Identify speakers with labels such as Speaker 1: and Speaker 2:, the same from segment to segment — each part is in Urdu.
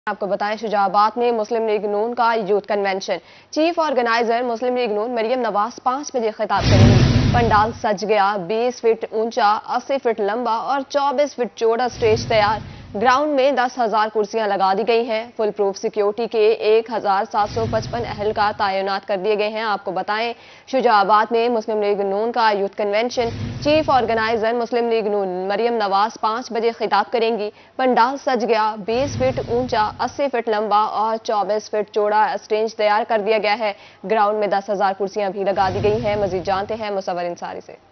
Speaker 1: آپ کو بتائیں شجاعت میں مسلم لیگ نون کا youth convention, chief organiser Muslim League نون مریم نواز 5 بجے خطاب کریں گی۔ پنڈال سج گیا، 20 فٹ اونچا، 80 فٹ لمبا اور 24 فٹ چوڑا سٹیج تیار۔ گراؤنڈ میں 10,000 کرسیاں لگا دی گئی ہیں۔ فل پروف سیکیورٹی کے 1,755 اہلکار تعینات کر دیے گئے ہیں۔ آپ کو بتائیں شجاعت میں مسلم لیگ نون کا youth convention, chief organiser Muslim League نون مریم نواز 5 بجے خطاب کریں گی۔ پنڈال سج گیا، 20 فٹ اونچا، 80 فٹ لمبا اور 24 فٹ چوڑا اسٹیج تیار کر دیا گیا ہے۔ گراؤنڈ میں 10,000 کرسیاں بھی لگا دی گئی ہیں۔ مزید جانتے ہیں مصور انصاری سے۔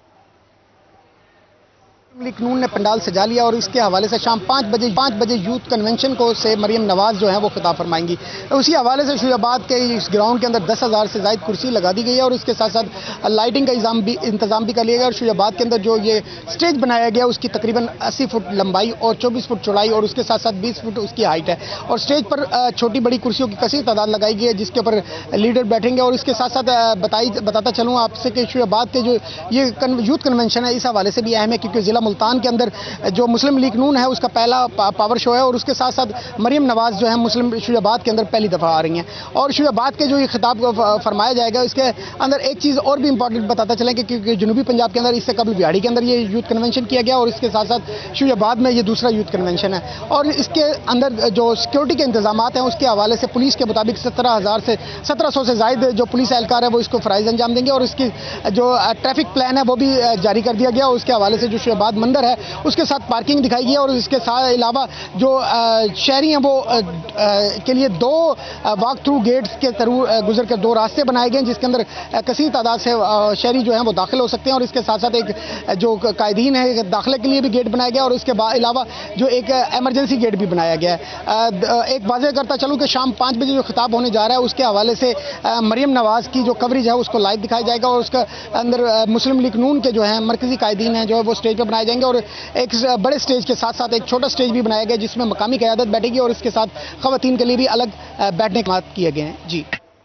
Speaker 2: لیگ نون نے پنڈال سجا لیا اور اس کے حوالے سے شام 5 بجے یوتھ کنونشن کو سے مریم نواز جو ہیں وہ خطاب فرمائیں گی۔ اسی حوالے سے شجاعت کے اس گراؤنڈ کے اندر 10,000 سے زائد کرسی لگا دی گئی ہے اور اس کے ساتھ ساتھ لائٹنگ کا انتظام بھی کر لیا گیا اور شجاعت کے اندر جو یہ سٹیج بنایا گیا اس کی تقریباً 80 فٹ لمبائی اور 24 فٹ چوڑائی اور اس کے ساتھ ساتھ 20 فٹ اس کی ہائٹ ہے اور سٹیج پر چھوٹی بڑی کرسیوں کی کثیر تعداد لگائی گئی ہے جس کے اوپر لیڈر بیٹھیں گے اور اس کے ساتھ ساتھ بتاتا چلوں آپ سے کہ شجاعت کے جو یہ یوتھ کنونشن ہے اس حوالے سے بھی اہم ہے کیونکہ ضلع ملتان کے اندر جو مسلم لیگ نون ہے اس کا پہلا پاور شو ہے اور اس کے ساتھ ساتھ مریم نواز جو ہے مسلم شجاعت کے اندر پہلی دفعہ آ رہی ہیں اور شجاعت کے جو یہ خطاب فرمایا جائے گا اس کے اندر ایک چیز اور بھی امپورٹنٹ بتاتا چلیں کہ کیونکہ جنوبی پنجاب کے اندر اس سے قبل بیاڑی کے اندر یہ یوتھ کنونشن کیا گیا اور اس کے ساتھ ساتھ شجاعت میں یہ دوسرا یوتھ کنونشن ہے اور اس کے اندر جو سیکیورٹی کے انتظامات ہیں اس کے حوالے سے پولیس کے مطابق 1700 سے زائد جو پولیس اہلکار ہے وہ اس کو فرائض انجام دیں گے اور اس کی جو ٹریفک پلان ہے وہ بھی جاری کر دیا گیا اور اس کے حوالے سے جو شجاعت مندر ہے اس کے ساتھ پارکنگ دکھائی گئی اور اس کے ساتھ علاوہ جو شہری ہیں وہ کے لیے 2 واک تھرو گیٹس کے گزر کر 2 راستے بنائے گئے ہیں جس کے اندر کثیر تعداد سے شہری جو ہیں وہ داخل ہو سکتے ہیں اور اس کے ساتھ ساتھ ایک جو قائدین ہے داخلے کے لیے بھی گیٹ بنایا گیا اور اس کے علاوہ جو ایک ایمرجنسی گیٹ بھی بنایا گیا ہے۔ ایک واضح کرتا چلوں کہ شام 5 بجے جو خطاب ہونے جا رہا ہے اس کے حوالے سے مریم نواز کی جو کوریج ہے اس کو لائیو دکھایا جائے گا اور اس کے اندر مسلم لیگ نون کے جو ہیں مرکزی قائدین ہیں جو ہے وہ سٹیج پہ بنائے جائیں گے اور ایک بڑے سٹیج کے ساتھ ساتھ ایک چھوٹا سٹیج بھی بنایا گیا جس میں مقامی قیادت بیٹھے گی اور اس کے ساتھ خواتین کے لیے بھی الگ بیٹھنے کے بات کیے گئے ہیں۔ جی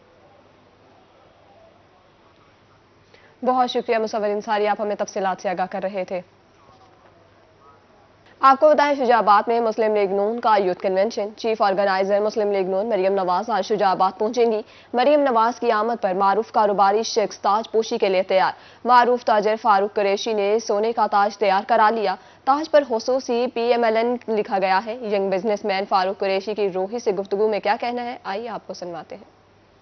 Speaker 1: بہت شکریہ مصور انصاری، آپ ہمیں تفصیلات سے آگاہ کر رہے تھے۔ آپ کو بتائیں شجاعت میں مسلم لیگ نون کا youth convention, chief organiser Muslim League نون مریم نواز آج شجاعت پہنچیں گی۔ مریم نواز کی آمد پر معروف کاروباری شخص تاج پوشی کے لیے تیار۔ معروف تاجر فاروق قریشی نے سونے کا تاج تیار کرا لیا۔ تاج پر خصوصی PMLN لکھا گیا ہے۔ Young businessman Farooq Qureshi کی روحی سے گفتگو میں کیا کہنا ہے، آئیے آپ کو سنواتے ہیں۔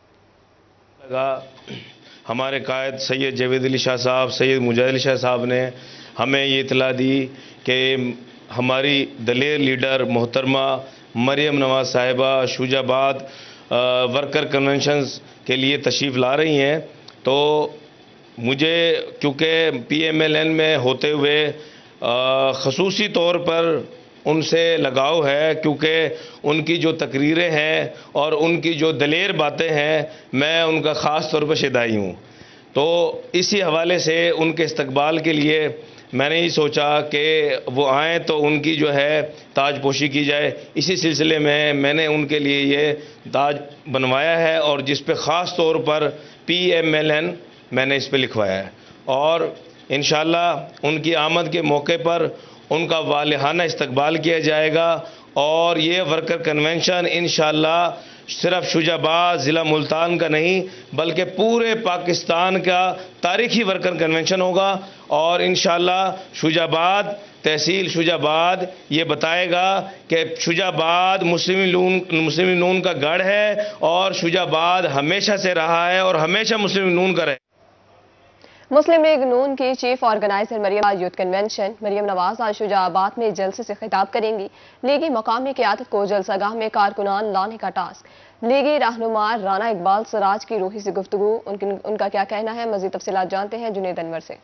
Speaker 3: ہمارے قائد سید جاوید علی شاہ صاحب، سید مجاہد علی شاہ صاحب نے ہمیں یہ اطلاع دی کہ ہماری دلیر لیڈر محترمہ مریم نواز صاحبہ شجاعت ورکر کنونشنز کے لیے تشریف لا رہی ہیں، تو مجھے کیونکہ PMLN میں ہوتے ہوئے خصوصی طور پر ان سے لگاؤ ہے کیونکہ ان کی جو تقریریں ہیں اور ان کی جو دلیر باتیں ہیں میں ان کا خاص طور پر شیدائی ہوں، تو اسی حوالے سے ان کے استقبال کے لیے میں نے یہ سوچا کہ وہ آئیں تو ان کی جو ہے تاج پوشی کی جائے۔ اسی سلسلے میں میں نے ان کے لیے یہ تاج بنوایا ہے اور جس پہ خاص طور پر PMLN میں نے اس پہ لکھوایا ہے اور انشاءاللہ ان کی آمد کے موقع پر ان کا والہانہ استقبال کیا جائے گا اور یہ ورکر کنونشن انشاءاللہ صرف شجاعت ضلع ملتان کا نہیں بلکہ پورے پاکستان کا تاریخی ورکر کنونشن ہوگا اور انشاءاللہ شجاعت تحصیل شجاعت یہ بتائے گا کہ شجاعت مسلم نون کا گڑھ ہے اور شجاعت ہمیشہ سے رہا ہے اور ہمیشہ مسلم نون کا رہے۔
Speaker 1: مسلم لیگ نون کی chief organiser Maryam youth convention Maryam Nawaz آج شجاعت میں جلسے سے خطاب کریں گی۔ لیگی مقامی قیادت کو جلسہ گاہ میں کارکنان لانے کا ٹاسک۔ لیگی رہنما رانا اقبال سراج کی روحی سے گفتگو، ان کا کیا کہنا ہے، مزید تفصیلات جانتے ہیں جنید انور سے۔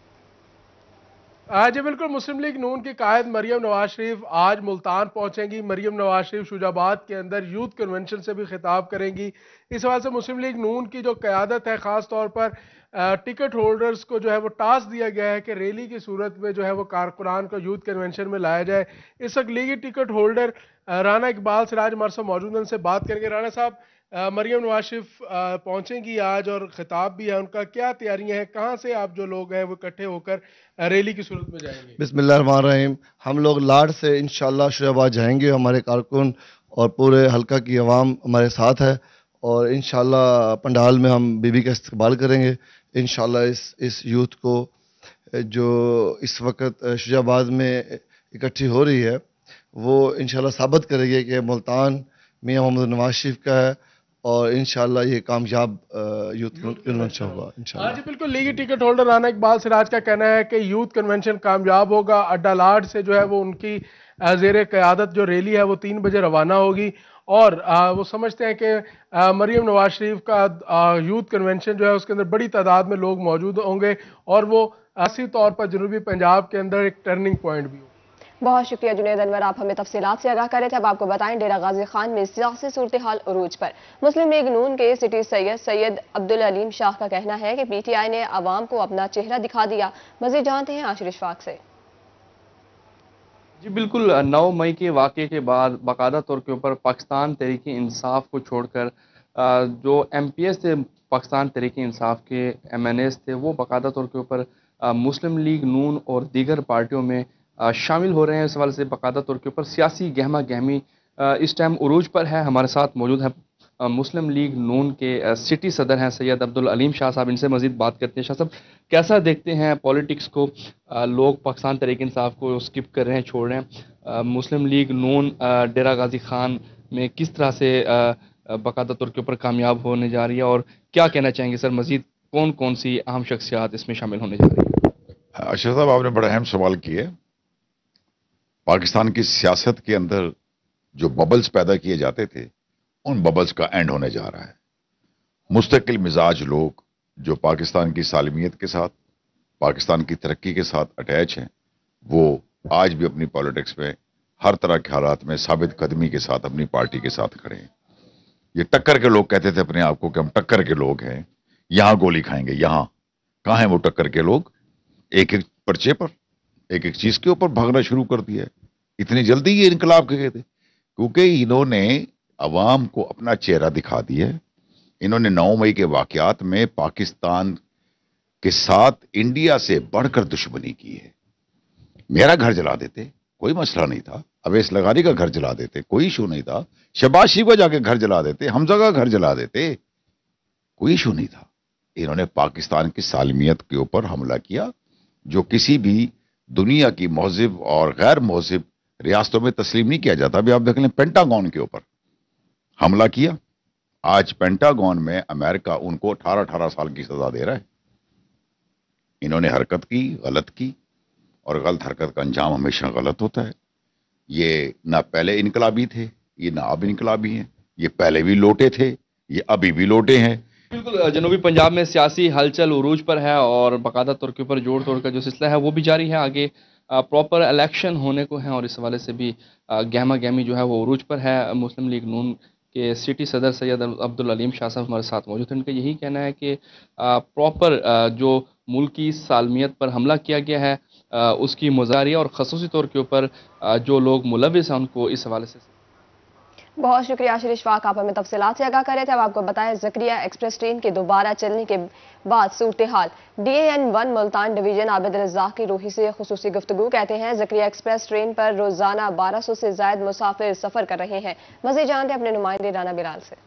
Speaker 4: جی بالکل، مسلم لیگ نون کی قائد مریم نواز شریف آج ملتان پہنچیں گی۔ مریم نواز شریف شجاعت کے اندر یوتھ کنونشن سے بھی خطاب کریں گی۔ اس حوالے سے مسلم لیگ نون کی جو قیادت ہے خاص طور پر ٹکٹ ہولڈرز کو جو ہے وہ ٹاسک دیا گیا ہے کہ ریلی کی صورت میں جو ہے وہ کارکنان کو یوتھ کنونشن میں لایا جائے۔ اس وقت لیگی ٹکٹ ہولڈر رانا اقبال سراج ہمارے ساتھ موجود ہیں، ان سے بات کریں گے۔ رانا صاحب، مریم نواز شریف پہنچیں گی آج اور خطاب بھی ہے ان کا، کیا تیاریاں ہیں، کہاں سے آپ جو لوگ ہیں وہ اکٹھے ہو کر ریلی کی صورت میں جائیں گے؟
Speaker 5: بسم اللہ الرحمن الرحیم، ہم لوگ لاڑ سے انشاءاللہ شجاعت جائیں گے۔ ہمارے کارکن اور پورے حلقہ کی عوام ہمارے ساتھ ہے، اور انشاءاللہ پنڈال میں ہم بی بی کا استقبال کریں گے انشاءاللہ۔ اس یوتھ کو جو اس وقت شجاع آباد میں اکٹھی ہو رہی ہے وہ انشاءاللہ ثابت کرے گی کہ ملتان میاں محمد نواز شریف کا ہے، اور انشاءاللہ یہ کامیاب یوتھ کنونشن ہوگا انشاءاللہ۔
Speaker 4: جی بالکل، لیگی ٹکٹ ہولڈر رانا اقبال سراج کا کہنا ہے کہ یوتھ کنونشن کامیاب ہوگا۔ اڈا لاڈ سے جو ہے وہ ان کی زیر قیادت جو ریلی ہے وہ 3 بجے روانہ ہوگی، اور وہ سمجھتے ہیں کہ مریم نواز شریف کا یوتھ کنونشن جو ہے اس کے اندر بڑی تعداد میں لوگ موجود ہوں گے، اور وہ اسی طور پر جنوبی پنجاب کے اندر ایک ٹرننگ پوائنٹ بھی ہو۔
Speaker 1: بہت شکریہ جنید انور، آپ ہمیں تفصیلات سے آگاہ کر رہے تھے۔ اب آپ کو بتائیں ڈیرہ غازی خان میں سیاسی صورتحال عروج پر۔ مسلم لیگ نون کے سٹی سید عبدالعلیم شاہ کا کہنا ہے کہ پی ٹی آئی نے عوام کو اپنا چہرہ دکھا دیا۔ مزید جانتے ہیں عاشر اشفاق سے۔
Speaker 6: جی بالکل، 9 مئی کے واقعے کے بعد باقاعدہ طور کے اوپر پاکستان تحریک انصاف کو چھوڑ کر جو ایم پی ایس تھے، پاکستان تحریک انصاف کے ایم این ایس تھے، وہ باقاعدہ طور کے اوپر مسلم لیگ نون اور دیگر پارٹیوں میں شامل ہو رہے ہیں۔ اس حوالے سے باقاعدہ طور کے اوپر سیاسی گہما گہمی اس ٹائم عروج پر ہے۔ ہمارے ساتھ موجود ہے مسلم لیگ نون کے سٹی صدر ہیں سید عبدالعلیم شاہ صاحب، ان سے مزید بات کرتے ہیں۔ شاہ صاحب، کیسا دیکھتے ہیں پولیٹکس کو؟ لوگ پاکستان تحریک انصاف کو سکپ کر رہے ہیں، چھوڑ رہے ہیں، مسلم لیگ نون ڈیرہ غازی خان میں کس طرح سے باقاعدہ طور کے اوپر کامیاب ہونے جا رہی ہے، اور کیا کہنا چاہیں گے سر؟ مزید کون کون سی اہم شخصیات اس میں شامل ہونے جا رہی ہیں؟
Speaker 7: اشرف صاحب، آپ نے بڑا اہم سوال کیا ہے۔ پاکستان کی سیاست کے اندر جو ببلز پیدا کیے جاتے تھے، ان ببلز کا اینڈ ہونے جا رہا ہے۔ مستقل مزاج لوگ جو پاکستان کی سالمیت کے ساتھ، پاکستان کی ترقی کے ساتھ اٹیچ ہیں، وہ آج بھی اپنی پالیٹکس میں ہر طرح کے حالات میں ثابت قدمی کے ساتھ اپنی پارٹی کے ساتھ کھڑے ہیں۔ یہ ٹکر کے لوگ کہتے تھے اپنے آپ کو کہ ہم ٹکر کے لوگ ہیں، یہاں گولی کھائیں گے، یہاں کہاں ہیں وہ ٹکر کے لوگ؟ ایک ایک پرچے پر، ایک ایک چیز کے اوپر بھاگنا شروع کر دیا ہے۔ اتنی جلدی یہ انقلاب کے تھے کیونکہ انہوں نے عوام کو اپنا چہرہ دکھا دیا ہے۔ انہوں نے 9 مئی کے واقعات میں پاکستان کے ساتھ انڈیا سے بڑھ کر دشمنی کی ہے۔ میرا گھر جلا دیتے، کوئی مسئلہ نہیں تھا۔ اویس لغاری کا گھر جلا دیتے، کوئی ایشو نہیں تھا۔ شہباز شریف کا جا کے گھر جلا دیتے، حمزہ کا گھر جلا دیتے، کوئی ایشو نہیں تھا۔ انہوں نے پاکستان کی سالمیت کے اوپر حملہ کیا، جو کسی بھی دنیا کی مہذب اور غیر مہذب ریاستوں میں تسلیم نہیں کیا جاتا۔ ابھی آپ دیکھ لیں پینٹاگون کے اوپر حملہ کیا، آج پینٹاگون میں امریکہ ان کو 18 سال کی سزا دے رہا ہے۔ انہوں نے حرکت کی، غلط کی، اور غلط حرکت کا انجام ہمیشہ غلط ہوتا ہے۔ یہ نہ پہلے انقلابی تھے، یہ نہ اب انقلابی ہیں، یہ پہلے بھی لوٹے تھے، یہ ابھی بھی لوٹے ہیں۔
Speaker 6: بالکل، جنوبی پنجاب میں سیاسی ہلچل عروج پر ہے، اور باقاعدہ طور کے اوپر جوڑ توڑ کا جو سلسلہ ہے وہ بھی جاری ہے۔ آگے پراپر الیکشن ہونے کو ہیں، اور اس حوالے سے بھی گہما گہمی جو ہے وہ عروج پر ہے۔ مسلم لیگ نون کے سٹی صدر سید عبدالعلیم شاہ صاحب ہمارے ساتھ موجود ہیں۔ ان کا یہی کہنا ہے کہ پراپر جو ملکی سالمیت پر حملہ کیا گیا ہے اس کی مظاہرہ، اور خصوصی طور کے اوپر جو لوگ ملوث ہیں ان کو اس حوالے سے۔
Speaker 1: بہت شکریہ عاشر اشفاق، آپ ہمیں تفصیلات سے آگاہ کر رہے تھے۔ اب آپ کو بتائیں زکریہ ایکسپریس ٹرین کے دوبارہ چلنے کے بعد صورتحال۔ D A N 1 Multan division Abid Razzaq کی روحی سے خصوصی گفتگو، کہتے ہیں زکریہ ایکسپریس ٹرین پر روزانہ 1200 سے زائد مسافر سفر کر رہے ہیں۔ مزید جانتے ہیں اپنے نمائندے رانا بلال سے۔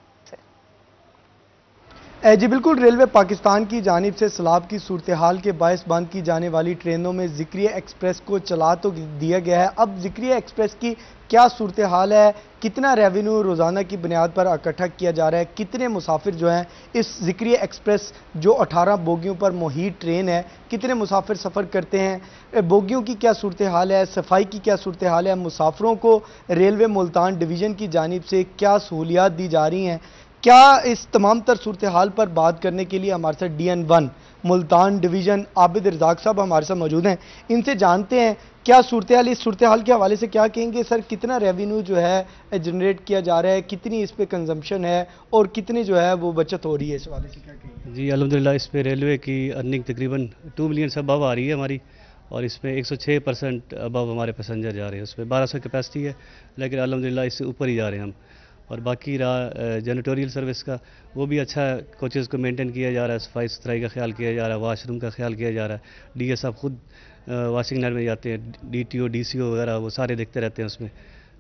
Speaker 8: جی بالکل، ریلوے پاکستان کی جانب سے سیلاب کی صورتحال کے باعث بند کی جانے والی ٹرینوں میں زکریہ ایکسپریس کو چلا تو دیا گیا ہے۔ اب زکریہ ایکسپریس کی کیا صورتحال ہے، کتنا ریونیو روزانہ کی بنیاد پر اکٹھا کیا جا رہا ہے، کتنے مسافر جو ہیں اس زکریہ ایکسپریس جو 18 بوگیوں پر محیط ٹرین ہے، کتنے مسافر سفر کرتے ہیں، بوگیوں کی کیا صورتحال ہے، صفائی کی کیا صورتحال ہے، مسافروں کو ریلوے ملتان ڈویژن کی جانب سے کیا سہولیات دی جا رہی ہیں، کیا اس تمام تر صورتحال پر بات کرنے کے لیے ہمارے ساتھ D N 1 Multan division Abid Razzaq صاحب ہمارے ساتھ موجود ہیں۔ ان سے جانتے ہیں کیا صورتحال، اس صورتحال کے حوالے سے کیا کہیں گے سر؟ کتنا ریونیو جو ہے جنریٹ کیا جا رہا ہے، کتنی اس پہ کنزمپشن ہے، اور کتنی جو ہے وہ بچت ہو رہی ہے، اس حوالے سے کیا کہیں گے؟
Speaker 9: جی الحمدللہ اس پہ ریلوے کی ارننگ تقریباً 2 ملین سے ابو آ رہی ہے ہماری، اور اس میں 106% ابو ہمارے پیسنجر جا رہے ہیں۔ اس میں 1200 کیپیسٹی ہے، لیکن الحمدللہ اس سے اوپر ہی جا رہے ہیں ہم۔ اور باقی رہا جینیٹوریل سروس کا، وہ بھی اچھا ہے، کوچز کو مینٹین کیا جا رہا ہے، صفائی ستھرائی کا خیال کیا جا رہا ہے، واش روم کا خیال کیا جا رہا ہے۔ ڈی ایس صاحب خود واشنگ نائٹ میں جاتے ہیں، D T O D C O وغیرہ وہ سارے دیکھتے رہتے ہیں اس میں۔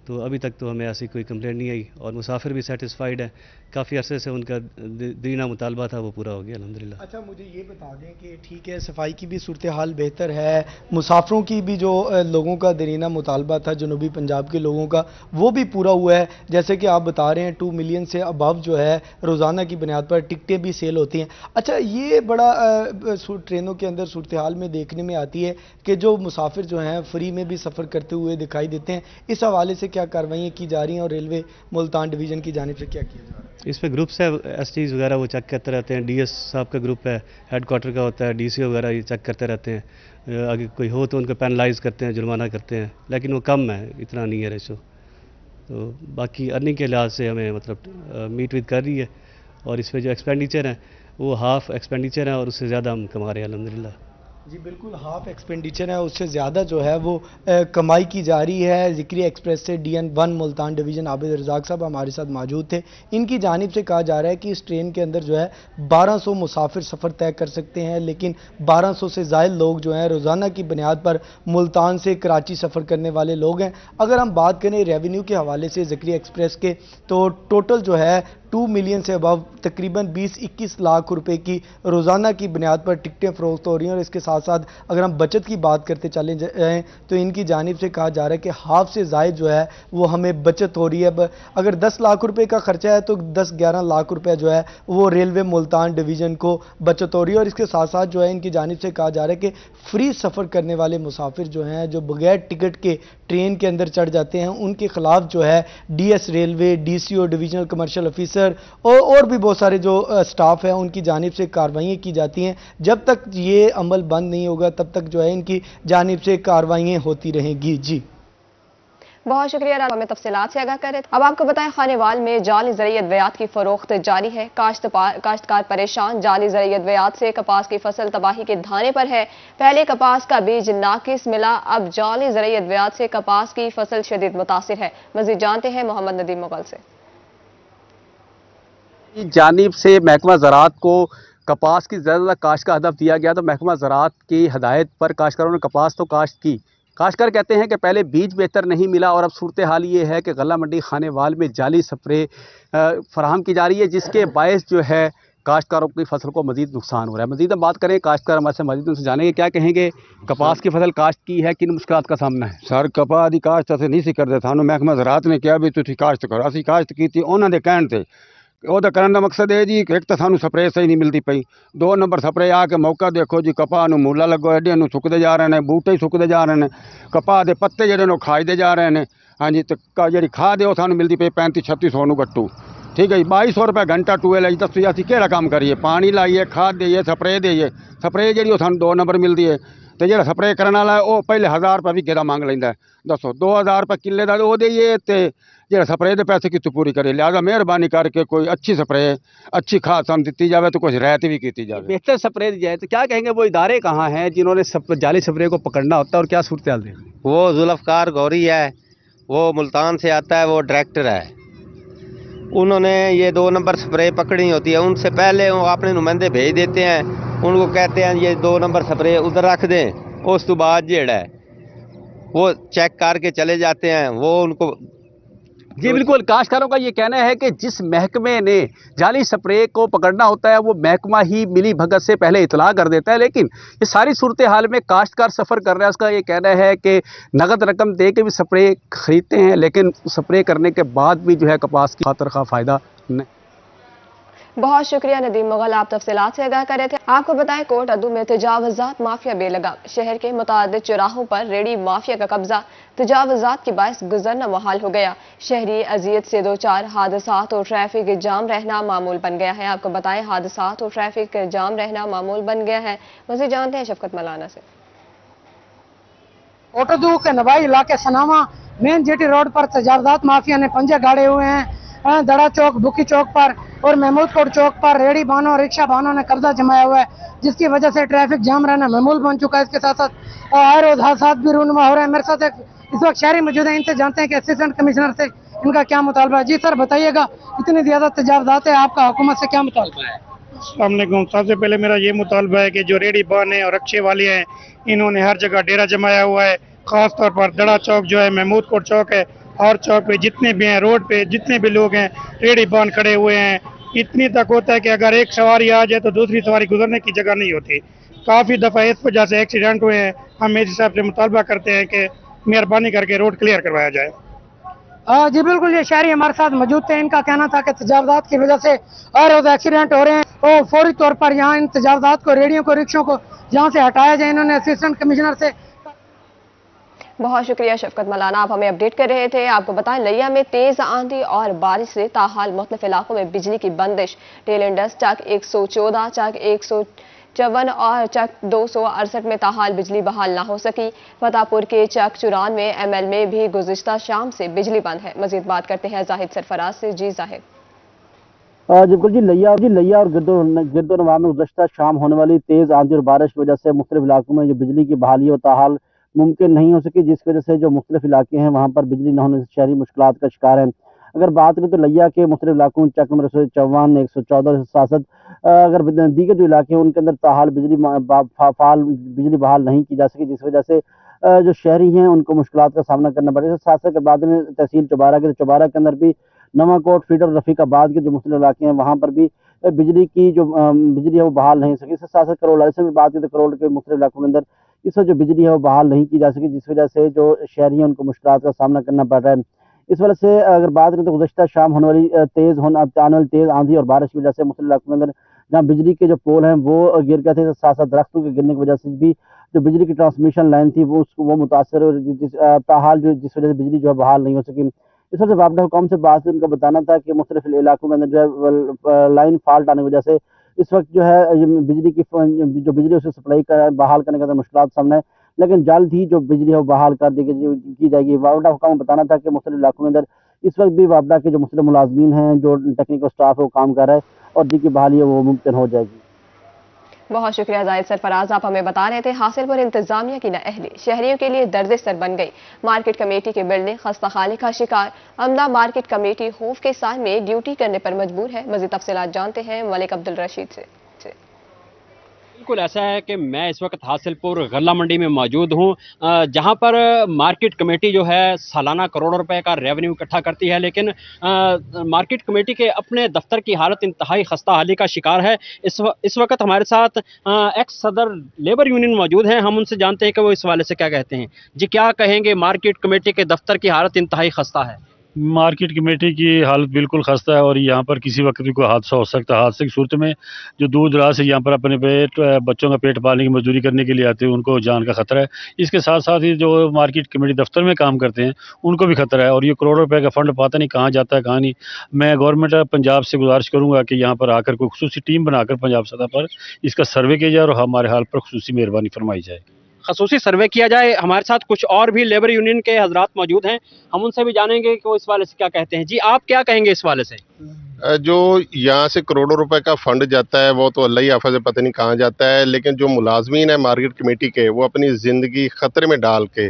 Speaker 9: तो अभी तक तो हमें ऐसी कोई कंप्लेंट नहीं आई और मुसाफिर भी सेटिस्फाइड है। काफ़ी अरसे से उनका दीना मुतालबा था वो पूरा हो गया अल्हम्दुलिल्लाह।
Speaker 8: अच्छा, मुझे ये बता दें कि ठीक है, सफाई की भी सूरत हाल बेहतर है, मुसाफिरों की भी जो लोगों का दरीना मुतालबा था जनूबी पंजाब के लोगों का, वो भी पूरा हुआ है। जैसे कि आप बता रहे हैं 2 मिलियन से अबव जो है रोज़ाना की बुनियाद पर टिकटें भी सेल होती हैं। अच्छा, ये बड़ा ट्रेनों के अंदर सूरत हाल में देखने में आती है कि जो मुसाफिर जो हैं फ्री में भी सफ़र करते हुए दिखाई देते हैं। इस हवाले से क्या कार्रवाइयाँ की जा रही हैं और रेलवे मुल्तान डिवीज़न की जानिब से क्या किया जा रहा है?
Speaker 9: इसमें ग्रुप्स है, एसटीज वगैरह वो चेक करते रहते हैं। डीएस साहब का ग्रुप है, हेडक्वार्टर का होता है, डीसी वगैरह ये चेक करते रहते हैं। अगर कोई हो तो उनको पेनलाइज करते हैं, जुर्माना करते हैं, लेकिन वो कम है, इतना नहीं है रेशो। तो बाकी अर्निंग के लिहाज से हमें मतलब मीट विद कर रही है और इसमें जो एक्सपेंडिचर है वो हाफ एक्सपेंडिचर है और उससे ज़्यादा हम कमा रहे हैं अल्हम्दुलिल्लाह।
Speaker 8: जी बिल्कुल, हाफ एक्सपेंडिचर है, उससे ज़्यादा जो है वो कमाई की जा रही है। ज़िक्री एक्सप्रेस से DN1 मुल्तान डिवीज़न आबिद रज़ाक साहब हमारे साथ मौजूद थे। इनकी जानिब से कहा जा रहा है कि इस ट्रेन के अंदर जो है 1200 मुसाफिर सफ़र तय कर सकते हैं, लेकिन 1200 से ज़ायद लोग जो हैं रोज़ाना की बुनियाद पर मुल्तान से कराची सफ़र करने वाले लोग हैं। अगर हम बात करें रेवेन्यू के हवाले से ज़िक्री एक्सप्रेस के, तो टोटल जो है 2 मिलियन से अबव तकरीबन 20-21 लाख रुपए की रोज़ाना की बुनियाद पर टिकटें फ़रोख्त हो रही हैं। और इसके साथ साथ अगर हम बचत की बात करते चले जाएँ तो इनकी जानिब से कहा जा रहा है कि हाफ से ज़ायद जो है वो हमें बचत हो रही है। अगर 10 लाख रुपए का खर्चा है तो 10-11 लाख रुपए जो है वो रेलवे मुल्तान डिवीज़न को बचत हो रही है। और इसके साथ साथ जो है इनकी जानिब से कहा जा रहा है कि फ्री सफ़र करने वाले मुसाफिर जो हैं, जो बगैर टिकट के ट्रेन के अंदर चढ़ जाते हैं, उनके खिलाफ जो है DS railway, DCO divisional commercial officer और भी बहुत सारे जो स्टाफ है उनकी जानिब से कार्रवाइयाँ की जाती हैं। जब तक ये अमल बंद नहीं होगा तब तक जो है इनकी जानिब से कार्रवाइयाँ होती रहेंगी। जी
Speaker 1: बहुत शुक्रिया, हमें तफसीलात से आगाह करें। अब आपको बताएं, खानेवाल में जाली ज़रई अद्वियात की फरोख्त जारी है। काश्तकार परेशान, जाली ज़रई अद्वियात से कपास की फसल तबाही के धाने पर है। पहले कपास का बीज नाकिस मिला, अब जाली ज़रई अद्वियात से कपास की फसल शदीद मुतासिर है। मज़ीद जानते हैं मोहम्मद नदीम मुगल से।
Speaker 10: जानिब से महकमा ज़राअत को कपास की ज़्यादा काश्त का हदफ दिया गया, तो महकमा ज़राअत की हदायत पर काश्तकारों ने कपास तो काश्त की। काश्तकार कहते हैं कि पहले बीज बेहतर नहीं मिला और अब सूरत हाल ये है कि गल्ला मंडी खानेवाल में जाली स्प्रे फराहम की जा रही है, जिसके बायस जो है काश्तकारों की फसल को मजीद नुकसान हो रहा है। मजीद हम बात करें, काश्तकार हमारे से मजीद उनसे जानेंगे क्या कहेंगे। कपास की फसल काश्त की है, किन मुश्किलात का सामना है?
Speaker 11: सर कपा दी काश्त असें नहीं सी करदे, सानू महकमा ज़राअत ने कहा भी तुसीं काश्त करो, असीं काश्त कीती उन्हां दे कहण ते। ਉਹਦਾ ਕਰਨ ਦਾ ਮਕਸਦ ਇਹ ਜੀ ਕਿ ਇੱਕ ਤਾਂ ਸਾਨੂੰ ਸਪਰੇਅ ਸਹੀ ਨਹੀਂ ਮਿਲਦੀ ਪਈ, 2 ਨੰਬਰ ਸਪਰੇਅ ਆ ਕੇ ਮੌਕਾ ਦੇਖੋ ਜੀ ਕਪਾਹ ਨੂੰ ਮੂਲਾ ਲੱਗੋ, ਐਡੇ ਨੂੰ ਸੁੱਕਦੇ ਜਾ ਰਹੇ ਨੇ, ਬੂਟੇ ਹੀ ਸੁੱਕਦੇ ਜਾ ਰਹੇ ਨੇ, ਕਪਾਹ ਦੇ ਪੱਤੇ ਜਿਹੜੇ ਨੇ ਖਾਜਦੇ ਜਾ ਰਹੇ ਨੇ। ਹਾਂਜੀ, ਤੇ ਜਿਹੜੀ ਖਾਦ ਹੈ ਉਹ ਸਾਨੂੰ ਮਿਲਦੀ ਪਈ 3500-3600 ਨੂੰ ਗੱਟੂ। ਠੀਕ ਹੈ ਜੀ, 2200 ਰੁਪਏ ਘੰਟਾ ਟੂਏ ਲਈ। ਦੱਸੋ ਅਸੀਂ ਕਿਹੜਾ ਕੰਮ ਕਰੀਏ? ਪਾਣੀ ਲਾਈਏ, ਖਾਦ ਦੇਈਏ, ਸਪਰੇਅ ਦੇਈਏ। ਸਪਰੇਅ ਜਿਹੜੀ ਉਹ ਸਾਨੂੰ 2 ਨੰਬਰ ਮਿਲਦੀ ਹੈ, ਤੇ ਜਿਹੜਾ ਸਪਰੇਅ ਕਰਨ ਵਾਲਾ ਉਹ ਪਹਿਲੇ 1000 ਰੁਪਏ ਵੀ ਕਿਹਦਾ ਮੰਗ ਲੈਂਦਾ। ਦੱਸੋ 2000 ਰੁਪਏ ਕਿੱਲੇ ਦਾ ਉਹ ਦੇਈਏ ਤੇ ਜਿਹੜਾ ਸਪਰੇਅ ਦੇ ਪੈਸੇ ਕਿੱਥੋਂ ਪੂਰੀ ਕਰੇ? ਲਿਹਾਜ਼ਾ ਮਿਹਰਬਾਨੀ ਕਰਕੇ ਕੋਈ अच्छी स्प्रे, अच्छी खाद ਸਾਨੂੰ ਦਿੱਤੀ ਜਾਵੇ तो कुछ रियायत भी की जाए।
Speaker 10: बेहतर स्प्रे दी जाए तो क्या कहेंगे? वो इदारे कहाँ हैं जिन्होंने जाली स्प्रे को पकड़ना होता है और क्या सूरत हाल है?
Speaker 12: वो जुल्फ़कार गौरी है, वो मुल्तान से आता है, वो डायरेक्टर है। उन्होंने ये 2 नंबर स्प्रे पकड़ी होती है, उनसे पहले वो अपने नुमाइंदे भेज देते हैं, उनको कहते हैं ये 2 नंबर स्प्रे उधर रख दें। उस तो बाद जेड़ा है वो चेक करके चले जाते हैं, वो उनको।
Speaker 10: जी बिल्कुल, काश्तकारों का ये कहना है कि जिस महकमे ने जाली स्प्रे को पकड़ना होता है वो महकमा ही मिली भगत से पहले इतला कर देता है, लेकिन ये सारी सूरत हाल में काश्तकार सफ़र कर रहा है। उसका ये कहना है कि नगद रकम दे के भी स्प्रे खरीदते हैं, लेकिन स्प्रे करने के बाद भी जो है कपास की खातर का फ़ायदा नहीं।
Speaker 1: बहुत शुक्रिया नदीम मुगल, आप तफसीलात से आगाह कर रहे थे। आपको बताएं, कोट अदू में तजावज़ात माफिया बेलगाम। शहर के मुतादिद चौराहों पर रेडी माफिया का कब्जा, तजावज़ात के बायस गुजरना मुहाल हो गया। शहरी अजियत से 2-4 हादसात और ट्रैफिक जाम रहना मामूल बन गया है। आपको बताएं, हादसात और ट्रैफिक जाम रहना मामूल बन गया है। मज़ीद जानते हैं शफकत मलाना से।
Speaker 13: कोट अदू के नवाई इलाके सनामा मेन जेटी रोड पर तजावज़ात माफिया ने पंजे गाड़े हुए हैं। दड़ा चौक, बुकी चौक पर और महमूद कोट चौक पर रेडी वाहनों और रिक्शा वाहनों ने कब्जा जमाया हुआ है, जिसकी वजह से ट्रैफिक जाम रहना मामूल बन चुका है। इसके साथ साथ हर रोज हादसा भी रूनुमा हो रहे हैं। मेरे साथ इस वक्त शहरी मौजूद है, इनसे जानते हैं कि असिस्टेंट कमिश्नर से इनका क्या मुतालबा है। जी सर बताइएगा, इतनी ज्यादा तजावज़ात है, आपका हुकूमत से क्या मुतालबा है?
Speaker 14: अस्सलाम वालेकुम। सबसे पहले मेरा ये मुतालबा है कि जो रेडी वाहन है और रिक्शे वाले हैं, इन्होंने हर जगह डेरा जमाया हुआ है। खास तौर पर दड़ा चौक जो है, महमूद कोट चौक है, और चौक पे जितने भी हैं, रोड पे जितने भी लोग हैं, रेडी बांध खड़े हुए हैं। इतनी तक होता है कि अगर एक सवारी आ जाए तो दूसरी सवारी गुजरने की जगह नहीं होती। काफ़ी दफ़ा इस वजह से एक्सीडेंट हुए हैं। हम मेयर साहब से मुतालबा करते हैं कि मेहरबानी करके रोड क्लियर करवाया जाए।
Speaker 13: जी बिल्कुल, ये शहरी हमारे साथ मौजूद थे। इनका कहना था कि तजावजात की वजह से हर रोज एक्सीडेंट हो रहे हैं और फौरी तौर पर यहाँ इन तजावजात को, रेडियो को, रिक्शों को यहाँ से हटाया जाए। इन्होंने असिस्टेंट कमिश्नर से।
Speaker 1: बहुत शुक्रिया शफकत मलाना, आप हमें अपडेट कर रहे थे। आपको बताएं, लिया में तेज आंधी और बारिश से ताहाल मुख्तलिफ इलाकों में बिजली की बंदिश। टेल इंडस चक 114, चक 154 और चक 268 में ताहाल बिजली बहाल ना हो सकी। फतेहपुर के चक 94 ML में भी गुज़िश्ता शाम से बिजली बंद है। मजीद बात करते हैं जाहिद सरफराज से। जी जाहिद।
Speaker 15: बिल्कुल जी, लिया और गिरदोनवा में गुज़श्ता शाम होने वाली तेज़ आंधी और बारिश की वजह से मुख्तलिफ इलाकों में जो बिजली की बहाली और ताहाल मुमकिन नहीं हो सकी, जिसकी वजह से जो मुख्तलिफ इलाके हैं वहाँ पर बिजली न होने से शहरी मुश्किलात का शिकार हैं। अगर बात करें तो लिया के मुख्तलिफ इलाकों में चक नंबर 154, 114 और 67, अगर दीगर जो इलाके हैं उनके अंदर ताहाल बिजली बहाल नहीं की जा सकी, जिस वजह से जो शहरी हैं उनको मुश्किलात का सामना करना पड़े। साथ साथ बाद में तहसील चौबारा के अंदर भी नवाकोट, फीडर और रफीकाबाद के जो मुख्तलिफ इलाके हैं वहाँ पर भी बिजली है वो बहाल नहीं सकी। इसके साथ साथ करोल से बात करें तो करोल के मुख्तलिफ इलाकों के अंदर इस वक्त जो बिजली है वो बहाल नहीं की जा सकी, जिस वजह से जो शहरी हैं उनको मुश्किलात का सामना करना पड़ रहा है। इस वजह से अगर बात करें तो गुज़श्ता शाम आने वाली तेज़ आंधी और बारिश की वजह से मुख्तलिफ इलाकों के अंदर जहाँ बिजली के जो पोल हैं वो गिर गए थे, साथ साथ दरख्तों के गिरने की वजह से भी जो बिजली की ट्रांसमिशन लाइन थी वो मुतासर और ताहाल जिस वजह से बिजली जो है बहाल नहीं हो सकी। इस वजह से वापडा हुकाम से बात उनका बताना था कि मुख्तलिफ इलाकों के अंदर जो है लाइन फॉल्ट आने की वजह से इस वक्त जो है बिजली उसे सप्लाई बहाल करने का मुश्किल सामने है, लेकिन जल्द ही जो बिजली है वो बहाल कर की जाएगी। वापडा हुकाम बताना था कि मुख्तलिफ इलाकों के अंदर इस वक्त भी वापडा के जो मुख्तलिफ मुलाजमीन हैं, जो टेक्निकल स्टाफ है वो काम कर रहा है और दी की बहाली है वो मुमकिन हो जाएगी।
Speaker 1: बहुत शुक्रिया जाहिद सरफराज, आप हमें बता रहे थे हासिलपुर इंतजामिया की नाअहली शहरियों के लिए दर्द सर बन गई। मार्केट कमेटी की बिल्डिंग खस्ताहाली का शिकार। अमदा मार्केट कमेटी खौफ के सामने ड्यूटी करने पर मजबूर है। मज़ीद तफसीलात जानते हैं मलिक अब्दुल रशीद से।
Speaker 16: बिल्कुल ऐसा है कि मैं इस वक्त हासिलपुर गल्ला मंडी में मौजूद हूँ, जहाँ पर मार्केट कमेटी जो है सालाना करोड़ों रुपए का रेवेन्यू इकट्ठा करती है, लेकिन मार्केट कमेटी के अपने दफ्तर की हालत इंतहाई खस्ता हाली का शिकार है। इस वक्त हमारे साथ एक्स सदर लेबर यूनियन मौजूद हैं, हम उनसे जानते हैं कि वो इस हवाले से क्या कहते हैं। जी क्या कहेंगे, मार्केट कमेटी के दफ्तर की हालत इंतहाई खस्ता है।
Speaker 17: मार्केट कमेटी की हालत बिल्कुल खस्ता है और यहाँ पर किसी वक्त भी कोई हादसा हो सकता है। हादसे की सूरत में जो दूर दराज से यहाँ पर अपने बच्चों का पेट पालने की मजदूरी करने के लिए आते हैं उनको जान का खतरा है। इसके साथ साथ ही जो मार्केट कमेटी दफ्तर में काम करते हैं उनको भी खतरा है और ये करोड़ों रुपए का फंड पता नहीं कहाँ जाता है कहाँ नहीं। मैं गवर्नमेंट पंजाब से गुजारिश करूँगा कि यहाँ पर आकर कोई खुसूसी टीम बनाकर पंजाब सतह पर इसका सर्वे किया जाए और हमारे हाल पर खुसूसी मेहरबानी फरमाई जाए,
Speaker 16: खसूसी सर्वे किया जाए। हमारे साथ कुछ और भी लेबर यूनियन के हजरात मौजूद हैं, हम उनसे भी जानेंगे कि वो इस वाले से क्या कहते हैं। जी आप क्या कहेंगे इस वाले से?
Speaker 18: जो यहाँ से करोड़ों रुपए का फंड जाता है वो तो अल्लाह ही हाफ़िज़ पता नहीं कहाँ जाता है, लेकिन जो मुलाजमीन है मार्केट कमेटी के वो अपनी ज़िंदगी ख़तरे में डाल के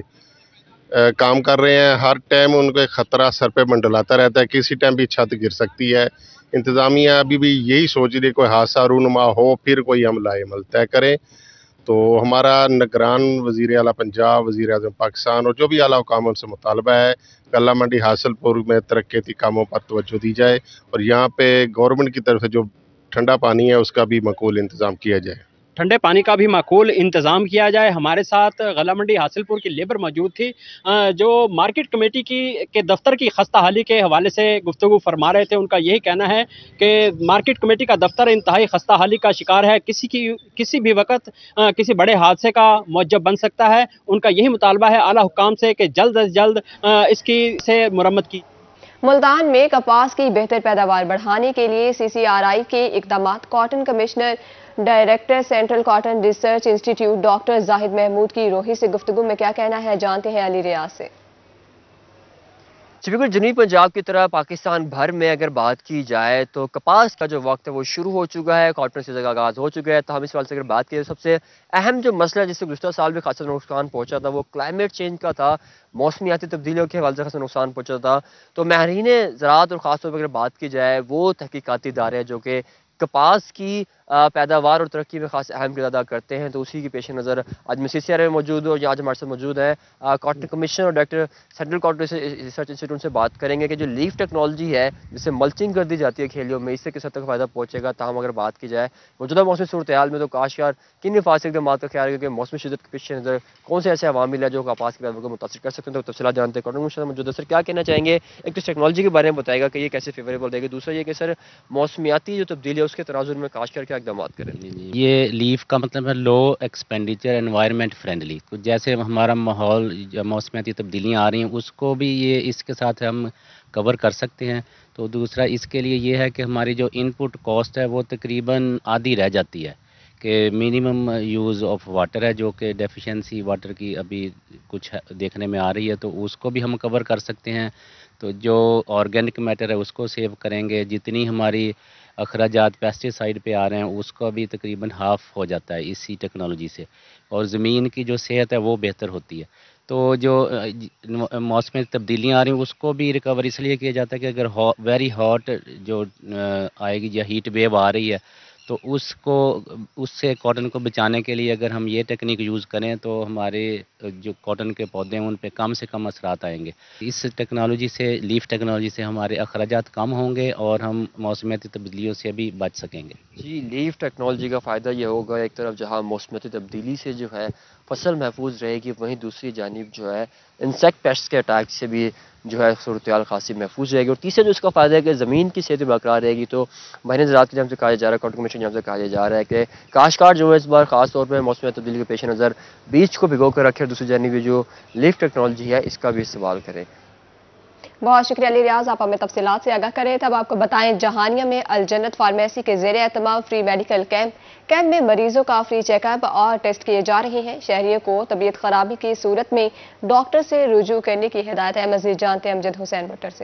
Speaker 18: काम कर रहे हैं। हर टाइम उनको खतरा सर पे मंडलाता रहता है, किसी टाइम भी छत गिर सकती है। इंतज़ामिया अभी भी यही सोच रही है कोई हादसा रूनुमा हो फिर कोई अमल तय करें। तो हमारा निगरान वज़ीर आला पंजाब, वज़ीर आज़म पाकिस्तान और जो भी आला हुकाम उनसे मुतालबा है गल्ला मंडी हासिलपुर में तरक्याती कामों पर तवज्जो दी जाए और यहाँ पे गवर्नमेंट की तरफ से जो ठंडा पानी है उसका भी माकूल इंतज़ाम किया जाए।
Speaker 16: ठंडे पानी का भी माकूल इंतज़ाम किया जाए। हमारे साथ गल्ला मंडी हासिलपुर की लेबर मौजूद थी जो मार्केट कमेटी के दफ्तर की खस्ता हाली के हवाले से गुफ्तगू फरमा रहे थे। उनका यही कहना है कि मार्केट कमेटी का दफ्तर इंतहाई खस्ता हाली का शिकार है, किसी भी वक्त किसी बड़े हादसे का मौजब बन सकता है। उनका यही मुतालबा है आला हुकाम से कि जल्द अज जल्द इसकी से मुरम्मत की।
Speaker 1: मुल्तान में कपास की बेहतर पैदावार बढ़ाने के लिए CCRI के इकदाम। Cotton commissioner director central cotton research institute doctor Zahid Mahmood की रोही से गुफ्तगू में क्या कहना है, जानते हैं अली रियाज से।
Speaker 19: बिल्कुल जनूबी पंजाब की तरह पाकिस्तान भर में अगर बात की जाए तो कपास का जो वक्त है वो शुरू हो चुका है, कॉटन सीजन का आगाज़ हो चुका है। तो हम इस सवाल से अगर बात करें सबसे अहम जो मसला जिससे गुज़श्ता साल भी खासा नुकसान पहुंचा था वो क्लाइमेट चेंज का था, मौसमियाती तब्दीलियों के हवाले से खासा नुकसान पहुंचा था। तो माहिरीन ज़राअत और ख़ासतौर पर अगर बात की जाए वो तहकीकाती इदारे जो कि कपास की پیداوار اور ترقی میں خاص اہم کردار ادا کرتے ہیں. تو اسی کے پیش نظر آج میں CCR میں موجود ہوں اور آج ہمارے ساتھ موجود ہیں کاٹن کمیشن اور director central cotton research institute سے بات کریں گے کہ جو لیف ٹیکنالوجی ہے جسے ملچنگ کر دی جاتی ہے کھیلیوں میں، اس سے کس حد تک فائدہ پہنچے گا. تاہم اگر بات کی جائے موجودہ موسمی صورتحال میں تو کاشتکار کن حفاظتی اقدامات کا خیال رکھے کہ موسمی شدت کے پیش نظر کون سے ایسے عوامل ہیں جو کپاس کی پیداوار کو متاثر کر سکتے ہیں. تو تفصیلات جانتے ہیں کاٹن کمیشن موجود ہے. سر کیا کہنا چاہیں گے؟ ایک تو ٹیکنالوجی کے بارے میں بتائے گا کہ یہ کیسے فیوریبل رہے گا، دوسرا یہ کہ سر موسمیاتی جو تبدیلی ہے اس کے تناظر میں کاشتکار کیا اقدامات کریں.
Speaker 20: یہ لیف کا مطلب ہے لو ایکسپینڈیچر انوائرمنٹ فرینڈلی. تو جیسے ہمارا ماحول موسمیاتی تبدیلیاں آ رہی ہیں اس کو بھی یہ اس کے ساتھ ہم کور کر سکتے ہیں. تو دوسرا اس کے لیے یہ ہے کہ ہماری جو ان پٹ کاسٹ ہے وہ تقریباً آدھی رہ جاتی ہے کہ منیمم یوز آف واٹر ہے جو کہ ڈیفیشنسی واٹر کی ابھی کچھ دیکھنے میں آ رہی ہے، تو اس کو بھی ہم کور کر سکتے ہیں. تو جو آرگینک میٹر ہے اس کو سیو کریں گے. جتنی ہماری اخراجات پیسٹی سائڈ پہ آ رہے ہیں اس کو بھی تقریباً ہاف ہو جاتا ہے اسی ٹیکنالوجی سے، اور زمین کی جو صحت ہے وہ بہتر ہوتی ہے. تو جو موسمی تبدیلیاں آ رہی ہیں اس کو بھی ریکور اس لیے کیا جاتا ہے کہ اگر ویری ہاٹ جو آئے گی یا ہیٹ ویو آ رہی ہے تو اس سے کاٹن کو بچانے کے لیے اگر ہم یہ ٹیکنیک یوز کریں تو ہمارے جو کاٹن کے پودے ہیں ان پہ کم سے کم اثرات آئیں گے. اس ٹیکنالوجی سے لیف ٹیکنالوجی سے ہمارے اخراجات کم ہوں گے اور ہم موسمیاتی تبدیلیوں سے بھی بچ سکیں گے.
Speaker 19: جی لیف ٹیکنالوجی کا فائدہ یہ ہوگا ایک طرف جہاں موسمیاتی تبدیلی سے جو ہے فصل محفوظ رہے گی، وہیں دوسری جانب جو ہے انسیکٹ پیسٹ کے اٹیک سے بھی جو ہے صورتحال خاصی محفوظ رہے گی. اور تیسرا جو اس کا فائدہ ہے کہ زمین کی صحت برقرار رہے گی. تو ماہرین زراعت کی جانب سے کہا جا رہا ہے، کاٹن کمیشن کی جانب سے کہا جا رہا ہے کہ کاشتکار جو ہے اس بار خاص طور پہ موسمیاتی تبدیلی کے پیش نظر بیج کو بھگو کر رکھے اور دوسری جانب جو لیف ٹیکنالوجی ہے اس کا بھی استعمال کرے.
Speaker 1: بہت شکریہ علی ریاض، آپ ہمیں تفصیلات سے آگاہ کریں. تب آپ کو بتائیں جہانیہ میں الجنت فارمیسی کے زیر اہتمام فری میڈیکل کیمپ میں مریضوں کا فری چیک اپ اور ٹیسٹ کیے جا رہے ہیں. شہریوں کو طبیعت خرابی کی صورت میں ڈاکٹر سے رجوع کرنے کی ہدایت ہے. مزید جانتے ہیں امجد حسین بٹر سے.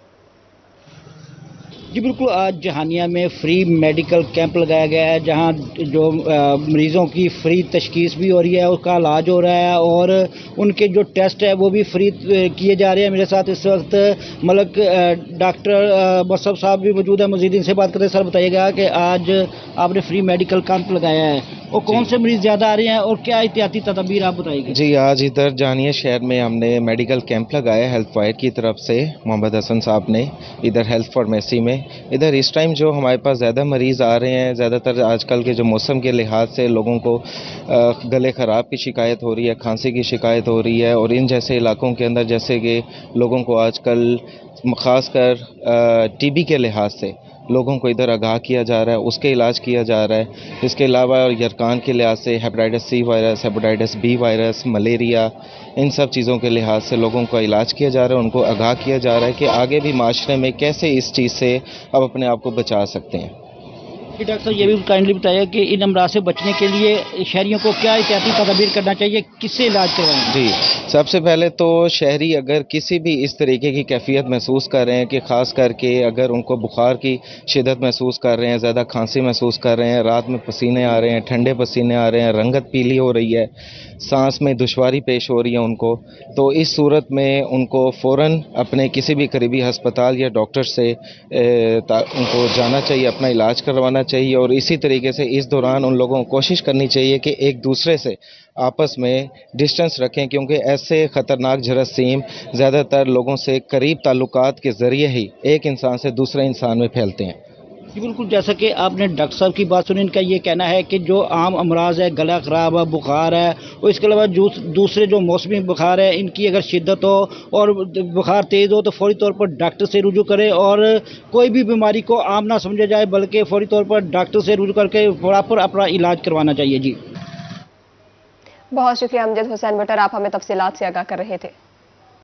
Speaker 21: جی بالکل، آج جہانیہ میں فری میڈیکل کیمپ لگایا گیا ہے جہاں جو مریضوں کی فری تشخیص بھی ہو رہی ہے، اس کا علاج ہو رہا ہے اور ان کے جو ٹیسٹ ہے وہ بھی فری کیے جا رہے ہیں. میرے ساتھ اس وقت ملک ڈاکٹر مصعب صاحب بھی موجود ہیں. مزید ان سے بات کرتے ہیں. سر بتائیے گا کہ آج آپ نے فری میڈیکل کیمپ لگایا ہے اور کون سے مریض زیادہ آ رہے ہیں اور کیا احتیاطی تدابیر آپ بتائیے گا؟
Speaker 22: جی آج ادھر جہانیہ شہر میں ہم نے میڈیکل کیمپ لگایا ہیلتھ وائر کی طرف سے، محمد حسن صاحب نے ادھر ہیلتھ فارمیسی میں. ادھر اس ٹائم جو ہمارے پاس زیادہ مریض آ رہے ہیں، زیادہ تر آج کل کے جو موسم کے لحاظ سے لوگوں کو گلے خراب کی شکایت ہو رہی ہے، کھانسی کی شکایت ہو رہی ہے، اور ان جیسے علاقوں کے اندر جیسے کہ لوگوں کو آج کل خاص کر TB کے لحاظ سے لوگوں کو ادھر آگاہ کیا جا رہا ہے، اس کے علاج کیا جا رہا ہے. اس کے علاوہ یرکان کے لحاظ سے hepatitis C virus, hepatitis B virus, malaria, ان سب چیزوں کے لحاظ سے لوگوں کا علاج کیا جا رہا ہے، ان کو آگاہ کیا جا رہا ہے کہ آگے بھی معاشرے میں کیسے اس چیز سے آپ اپنے آپ کو بچا سکتے ہیں.
Speaker 21: ڈاکٹر صاحب یہ بھی کائنڈلی بتائیے کہ ان امراض سے بچنے کے لیے شہریوں کو کیا احتیاطی تدابیر کرنا چاہیے، کس سے علاج کروائیں؟
Speaker 22: جی سب سے پہلے تو شہری اگر کسی بھی اس طریقے کی کیفیت محسوس کر رہے ہیں کہ خاص کر کے اگر ان کو بخار کی شدت محسوس کر رہے ہیں، زیادہ کھانسی محسوس کر رہے ہیں، رات میں پسینے آ رہے ہیں، ٹھنڈے پسینے آ رہے ہیں، رنگت پیلی ہو رہی ہے، سانس میں دشواری پیش ہو رہی ہے ان کو، تو اس صورت میں ان کو فوراً اپنے کسی بھی قریبی ہسپتال یا ڈاکٹر سے ان کو جانا چاہیے، اپنا علاج کروانا چاہیے. اور اسی طریقے سے اس دوران ان لوگوں کو کوشش کرنی چاہیے کہ ایک دوسرے سے آپس میں ڈسٹنس رکھیں، کیونکہ ایسے خطرناک جراثیم زیادہ تر لوگوں سے قریب تعلقات کے ذریعے ہی ایک انسان سے دوسرے انسان میں پھیلتے ہیں.
Speaker 21: جی بالکل، جیسا کہ آپ نے ڈاکٹر صاحب کی بات سنی، ان کا یہ کہنا ہے کہ جو عام امراض ہے، گلا خراب ہے، بخار ہے، اور اس کے علاوہ دوسرے جو موسمی بخار ہے، ان کی اگر شدت ہو اور بخار تیز ہو تو فوری طور پر ڈاکٹر سے رجوع کرے اور کوئی بھی بیماری کو عام نہ سمجھا جائے بلکہ فوری طور پر ڈاکٹر سے رجوع کر کے پراپر اپنا علاج کروانا چاہیے. جی
Speaker 1: بہت شکریہ امجد حسین بٹر، آپ ہمیں تفصیلات سے آگاہ کر رہے تھے.